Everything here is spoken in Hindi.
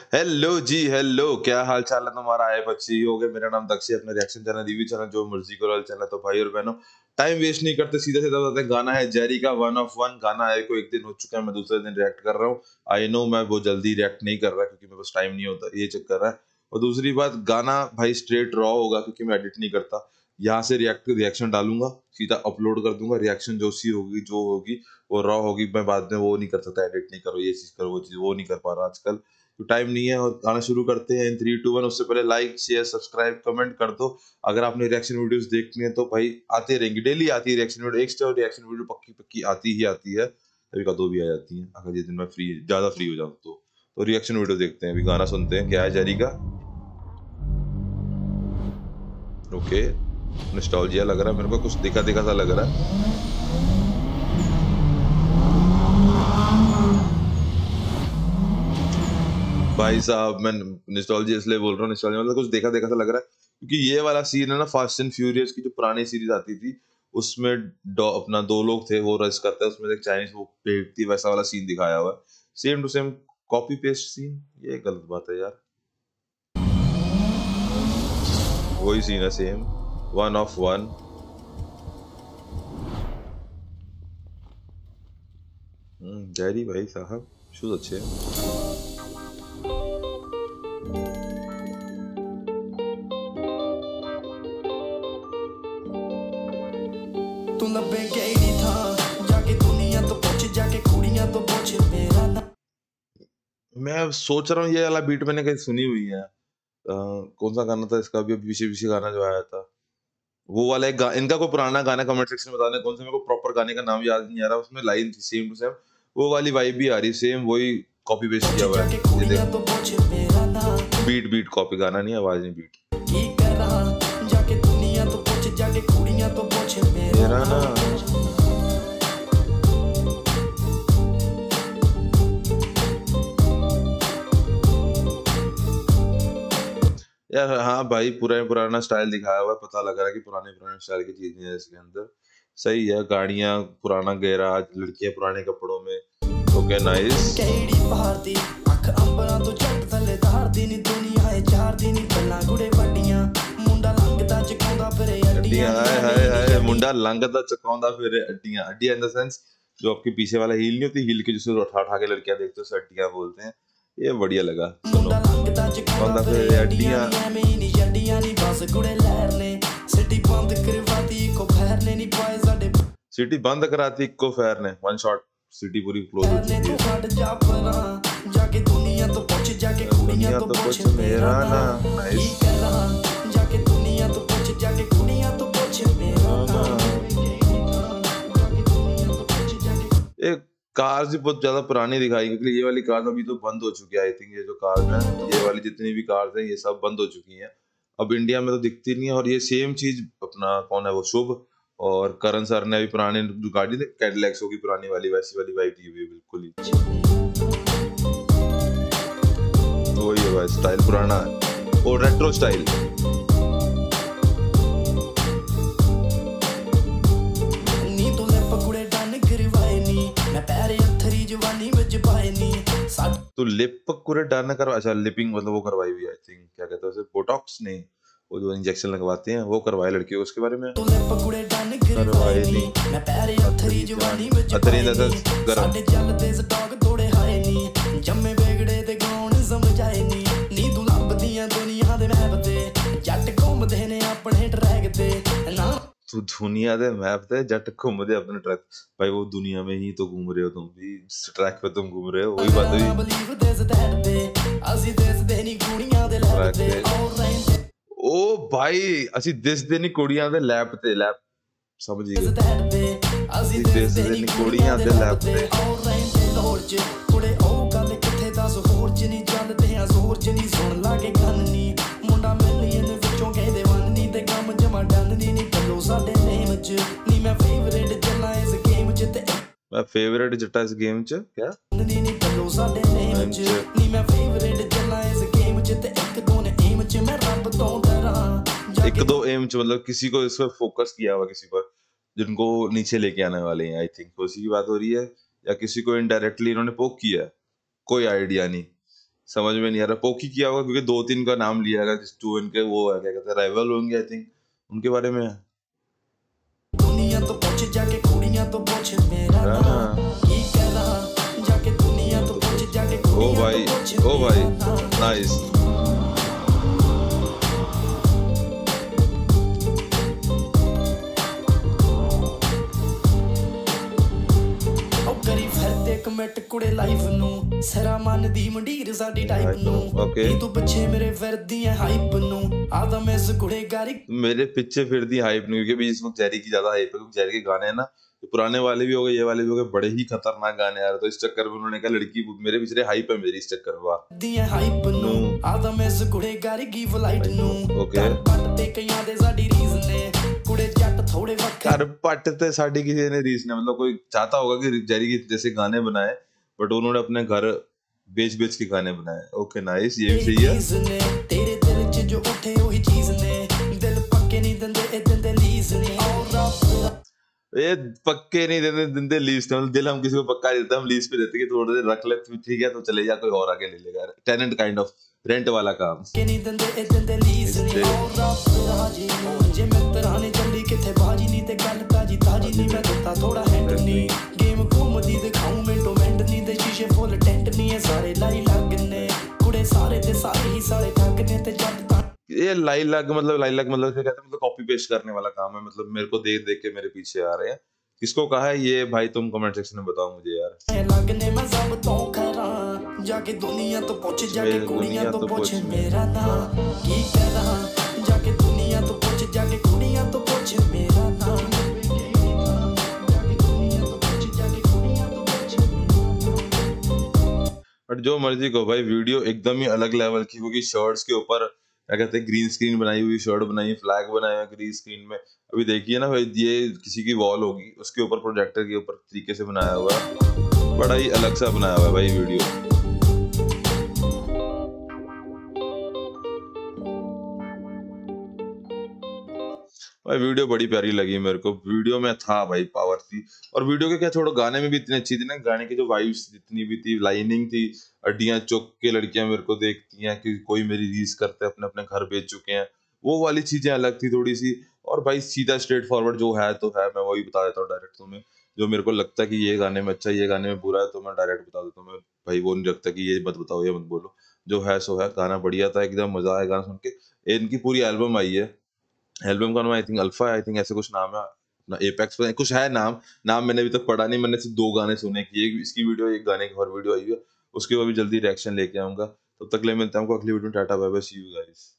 हेलो जी, हेलो, क्या हाल चाल है तुम्हारा? आए बच्ची हो गए। मेरा नाम दक्षी, अपने रिएक्शन चैनल, रिव्यू चैनल, जो मर्जी करो चैनल। तो भाई और बहनों, टाइम वेस्ट नहीं करते, सीधा सीधा बताते हैं। गाना है जेरी का वन ऑफ वन। गाना आए को एक दिन हो चुका है, मैं दूसरे दिन रिएक्ट कर रहा हूँ। आई नो मैं वो जल्दी रिएक्ट नहीं कर रहा क्योंकि मेरे पास टाइम नहीं होता, ये चक्कर है। और दूसरी बात, गाना भाई स्ट्रेट रॉ होगा क्योंकि मैं एडिट नहीं करता। यहाँ से रिएक्शन डालूंगा, सीधा अपलोड कर दूंगा। रिएक्शन जो सी होगी, जो होगी वो रॉ होगी। मैं बाद में वो नहीं कर सकता, एडिट नहीं करो, ये चीज करो, वो चीज, वो नहीं कर पा रहा आजकल, तो टाइम नहीं है। और गाना शुरू करते हैं इन 3 2 1। उससे पहले लाइक शेयर सब्सक्राइब कमेंट कर दो। अगर आपने रिएक्शन वीडियोस देखनी है तो भाई आते रहेंगे, डेली आती है रिएक्शन वीडियो। एक स्टार रिएक्शन वीडियो पक्की पक्की आती ही आती है, कभी का दो भी आ जाती है अगर जिस दिन मैं फ्री, ज्यादा फ्री हो जाऊं तो रिएक्शन वीडियो देखते हैं। अभी गाना सुनते हैं, क्या है जेरी का। ओके, नॉस्टैल्जिया लग रहा है मेरे को, कुछ देखा देखा सा लग रहा है। भाई साहब, मैं नॉस्टैल्जिया इसलिए बोल रहा हूँ, नॉस्टैल्जिया मतलब कुछ देखा देखा सा लग रहा है क्योंकि ये वाला सीन है ना, फास्ट एंड फ्यूरियस की जो पुरानी सीरीज आती थी उसमें अपना दो लोग थे, वो रेस करते हैं, उसमें एक चाइनीज वो पेट थी, वैसा वाला सीन दिखाया हुआ है। Same to same copy paste scene, ये गलत बात है यार। वही सीन है same, one of one. Jerry भाई साहब, शूज अच्छे हैं। तू लबे केड़ी था जाके दुनिया तो पूछ, जाके कुड़ियां तो पूछ मेरा ना। मैं सोच रहा हूँ ये वाला बीट मैंने कहीं सुनी हुई है। कौन सा गाना था इसका, अभी पीछे पीछे गाना जो आया था वो वाला एक इनका कोई पुराना गाना कमेंट सेक्शन में बताना कौन सा, मेरे को प्रॉपर गाने का नाम याद नहीं आ रहा। उसमें लाइन थी सेम टू सेम, वो वाली वाइब भी आ रही, सेम वही कॉपी पेस्ट किया हुआ है। ये देख, बीट बीट कॉपी, गाना नहीं, आवाज नहीं, बीट। की करा जाके दुनिया तो पूछ, जाके कुड़ियां तो पूछ मेरा ना। यार हाँ भाई, पुराना स्टाइल दिखाया हुआ है, पता लग रहा है कि पुराने पुराने स्टाइल की चीजें हैं इसके अंदर। सही है, गाड़ियां पुराना गैराज, लड़कियां पुराने कपड़ों में। Okay nice. केड़ी भारती अख अंबरां तो जट थले धारदी नी दुनिया है चार दी नी गल्लां गुड़े वड्डियां मुंडा लंघदा चकाउंदा फिरे अड्डियां, हाय हाय हाय, मुंडा लंघदा चकाउंदा फिरे अड्डियां। अड्डियां इन द सेंस जो आपके पीछे वाला हील नहीं होती, हील के जिसको उठा उठा के लड़कियां देखते हो उसे अड्डियां बोलते हैं। ये बढ़िया लगा, सुनो। मुंडा लंघदा चकाउंदा फिरे अड्डियां नी अड्डियां नी बस गुड़े लहर ने सिटी बंद करवाती को फैर ने नी पाए साडे। सिटी बंद कराती को फैर ने, वन शॉट सिटी पूरी क्लोज हो चुकी है। जाके दुनिया तो पूछ, जाके कुड़ियां तो पूछ मेरा ना। नाइस। जाके दुनिया तो पूछ, जाके कुड़ियां तो पूछ मेरा ना। एक कार्स भी बहुत ज्यादा पुरानी दिखाई, क्योंकि ये वाली कार्स अभी तो बंद हो चुकी है। आई थिंक ये जो कार्स हैं, ये वाली जितनी भी कार्स हैं, ये सब बंद हो चुकी हैं। अब इंडिया में तो दिखती नहीं है। और ये सेम चीज अपना कौन है वो, शुभ और करण सर ने अभी पुराने जो गाड़ी कैडिलैक्सो की पुरानी वाली, वैसी वाली वाइब दी हुई है बिल्कुल ही। वही है भाई, स्टाइल पुराना है और रेट्रो स्टाइल। तो लिप कुरे डालना करवा, अच्छा लिपिंग मतलब वो करवाई हुई, आई थिंक क्या कहते हैं उसे, बोटॉक्स नहीं, वो जो इंजेक्शन लगवाते हैं वो करवाए लड़कियों को, उसके बारे में करवाए नहीं। अतरी जम्मे बेगड़े ते गौन समझ आए नी नी तू लभदियां दुनिया दे मैप ते जट घूमदे ने अपने ट्रैक ते ना। तो दुनिया दे मैप ते जट घूमदे अपने ट्रैक, भाई वो दुनिया में ही तो घूम रहे हो तुम भी, ट्रैक पे तुम घूम रहे हो, वही बात हुई। ओ भाई, ਅਸੀਂ ਦਿਸਦੇ ਨਹੀਂ ਕੁੜੀਆਂ ਦੇ ਲੈਪ ਤੇ, ਲੈਪ ਸਮਝ ਗਏ, ਅਸੀਂ ਦਿਸਦੇ ਨਹੀਂ ਕੁੜੀਆਂ ਦੇ ਲੈਪ ਤੇ। ਕੁੜੇ ਉਹ ਗੱਲ ਕਿੱਥੇ ਦੱਸ ਹੋਰ ਚ ਨਹੀਂ ਚੱਲਦੇ ਆ ਜ਼ੋਰ ਚ ਨਹੀਂ ਸੁਣ ਲਾਗੇ ਕੰਨ ਨਹੀਂ ਮੁੰਡਾ ਮਿਲੀਅਨ ਵਿੱਚੋਂ ਕਹਿੰਦੇ ਵਨ ਨਹੀਂ ਤੇ ਕੰਮ ਜਮਾ ਡਨ ਨਹੀਂ ਕੱਲੋ ਸਾਡੇ ਨੇਮ ਚ ਨਹੀਂ ਮੈਂ ਫੇਵਰੇਟ ਚੱਲਾਂ ਇਸ ਗੇਮ ਚ ਤੇ मैं फेवरेट जट्टा इस गेम च क्या नहीं ਕੱਲੋ ਸਾਡੇ ਨੇਮ ਚ ਨਹੀਂ ਮੈਂ ਫੇਵਰੇट ਚੱਲਾਂ ਇਸ ਗੇਮ ਚ ਤੇ ਇੱਕ ਦੋ ਨੇ ਏਮ ਚ ਮੈਂ ਰੱਬ ਤੋਂ डरा। एक दो एम च मतलब किसी को इस पर फोकस किया हुआ, किसी पर जिनको नीचे लेके आने वाले हैं, आई थिंक उसी की बात हो रही है, या किसी को इनडायरेक्टली इन्होंने पोक किया है, कोई आइडिया नहीं। समझ में नहीं आ रहा। पोकी किया होगा क्योंकि 2-3 का नाम लिया है, जिस 2 इनके वो है क्या कहते हैं राइवल होंगे आई थिंक, उनके बारे में है। दुनिया तो पूछ जाके कुड़ियां तो पूछ मेरा नाम हाँ। की कह रहा जाके दुनिया तो पूछ जाके ओ कुड़ियां भाई, तो पूछ ओ भाई, मेरा नाम। नाइस। ਉਹ ਕਰੀ ਫਿਰਦੇ ਕਮੈਂਟ ਕੁੜੇ ਲਾਈਵ ਨੂੰ ਸਿਰਾ ਮੰਨਦੀ ਮੰਡੀਰ ਸਾਡੀ ਟਾਈਪ ਨੂੰ ओके। ਕੀ ਤੂੰ ਪਿੱਛੇ ਮੇਰੇ ਫਿਰਦੀ ਐ ਹਾਈਪ ਨੂੰ ਆਦਾ ਮੈਂ ਇਸ ਕੁੜੇ ਗਾਰੀ मेरे पीछे फिर दी हाइप नहीं, क्योंकि इस वक्त जेरी की ज्यादा हाइप है, क्योंकि जेरी के गाने हैं ना, तो पुराने वाले भी हो गए, ये वाले भी हो गए, बड़े ही खतरनाक गाने आ रहे, तो इस चक्कर में उन्होंने कहा लड़की मेरे पीछे हाइप है मेरी, इस चक्कर में वाह। ਦੀ ਐ ਹਾਈਪ ਨੂੰ ਆਦਾ ਮੈਂ ਇਸ ਕੁੜੇ ਗਾਰੀ ਗਿਵ ਲਾਈਟ ਨੂੰ ओके। ਕਰ ਪੱਟ ਤੇ ਕਈਆਂ ਦੇ ਸਾਡੀ ਰੀਜ਼ ਨੇ ਕੁੜੇ ਜੱਟ ਥੋੜੇ ਵੱਖਰੇ घर पट ते साड़ी किसी ने रीस ने, मतलब कोई चाहता होगा कि जेरी के जैसे गाने बनाए, बट उन्होंने अपने घर बेच बेच के गाने बनाए। ओके नाइस, ये भी सही है। ਚੀਜ਼ ਨੇ ਤੇਰੇ ਦਿਲ 'ਚ ਜੋ ਉੱਠੇ ਉਹੀ ਚੀਜ਼ ਨੇ ਦਿਲ ਪੱਕੇ ਨਹੀਂ ਦਿੰਦੇ ਇਹ ਦਿੰਦੇ ਲੀਜ਼ ਨੇ ਔਰ ਰੱਬ ये पक्के नहीं देते दिंदे लीज, मतलब दिल हम किसी को पक्का नहीं देते, हम लीज पे देते कि थोड़ी देर रख ले, ठीक है तो चले जा, कोई और आके ले लेगा, टेनेंट काइंड ऑफ, रेंट वाला काम। ਕਿ ਨਹੀਂ ਦਿੰਦੇ ਇਹ ਦਿੰਦੇ ਲੀਜ਼ ਨਹੀਂ ਔਰ ਰੱਬ ਰਾਜੀ ਜੇ ਮਿੱਤਰਾਂ ਨੇ ਚੱਲੀ ਕਿੱਥੇ ਬਾਜੀ ਨਹੀਂ ਤੇ ਗੱਲ ਤਾਜੀ ਤਾਜੀ ਨਹੀਂ ਮੈਂ ਦਿੱਤਾ ਥੋੜਾ ਹੈਂਡ ਨਹੀਂ ਗੇਮ ਘੁੰਮਦੀ ਦਿਖਾਉਂ ਮਿੰਟੋ ਮਿੰਟ ਨਹੀਂ ਤੇ ਸ਼ੀਸ਼ੇ ਫੁੱਲ ਟੈਂਟ ਨਹੀਂ ਇਹ ਸਾਰੇ ਲਾਈ ਲੱਗਨੇ ਕੁੜੇ ਸਾਰੇ ਤੇ ਸਾਰੇ ਹੀ ਸਾਲੇ ਠੱਗ ਨੇ ਤੇ ਜੱਟ ਤਾਂ ये लाइलाक मतलब क्या कहते हैं, मतलब कॉपी पेस्ट करने वाला काम है, मतलब मेरे को देख देख के मेरे पीछे आ रहे हैं। किसको कहा है ये भाई, तुम कमेंट सेक्शन में बताओ मुझे यार। ਐ ਲੱਗਨੇ ਮੈਂ ਸਭ ਤੋਂ ਖਰਾ ਜਾ ਕੇ ਦੁਨੀਆ ਤੋਂ ਪੁੱਛ ਜਾ ਕੇ ਕੁੜੀਆਂ ਤੋਂ ਪੁੱਛ ਮੇਰਾ ਨਾਂ ਕੀ ਕਹਿ ਰਹਾ ਜਾ ਕੇ ਦੁਨੀਆ ਤੋਂ ਪੁੱਛ ਜਾ ਕੇ ਕੁੜੀਆਂ ਤੋਂ ਪੁੱਛ ਮੇਰਾ ਨਾਂ ਜਾ ਕੇ ਦੁਨੀਆ ਤੋਂ ਪੁੱਛ ਜਾ ਕੇ ਕੁੜੀਆਂ ਤੋਂ ਪੁੱਛ बट जो मर्जी को भाई, वीडियो एकदम ही अलग लेवल की, क्योंकि शर्ट्स के ऊपर क्या कहते हैं ग्रीन स्क्रीन बनाई हुई, शर्ट बनाई, फ्लैग बनाया ग्रीन स्क्रीन में। अभी देखिए ना भाई, ये किसी की वॉल होगी, उसके ऊपर प्रोजेक्टर के ऊपर तरीके से बनाया हुआ है, बड़ा ही अलग सा बनाया हुआ है भाई वीडियो। भाई वीडियो बड़ी प्यारी लगी मेरे को, वीडियो में था भाई पावर थी, और वीडियो के क्या छोड़ो, गाने में भी इतनी अच्छी थी ना, गाने की जो वाइब्स जितनी भी थी, लाइनिंग थी, अड्डियां चुक के लड़कियां मेरे को देखती हैं कि कोई मेरी रीस करते हैं, अपने अपने घर बेच चुके हैं, वो वाली चीजें अलग थी थोड़ी सी। और भाई सीधा स्ट्रेट फॉरवर्ड जो है तो है, मैं वही बता देता हूँ डायरेक्ट तुम्हें, जो मेरे को लगता है कि ये गाने में अच्छा है, ये गाने में बुरा है, तो मैं डायरेक्ट बता देता हूँ। मैं भाई वो नहीं रखता कि ये मत बताओ, ये मत बोलो, जो है सो है। गाना बढ़िया था एकदम, मजा आया गाना सुन के। इनकी पूरी एल्बम आई है, एल्बम का नाम I think Alpha, I think ऐसे कुछ नाम है ना, एपेक्स कुछ है नाम, मैंने अभी तक पढ़ा नहीं, मैंने सिर्फ 2 गाने सुने कि एक इसकी वीडियो, एक गाने की और वीडियो आई है, उसके बाद भी जल्दी रिएक्शन लेके आऊंगा। तब तक ले मिलता हूँ अगली वीडियो में, tata bye bye, see you guys.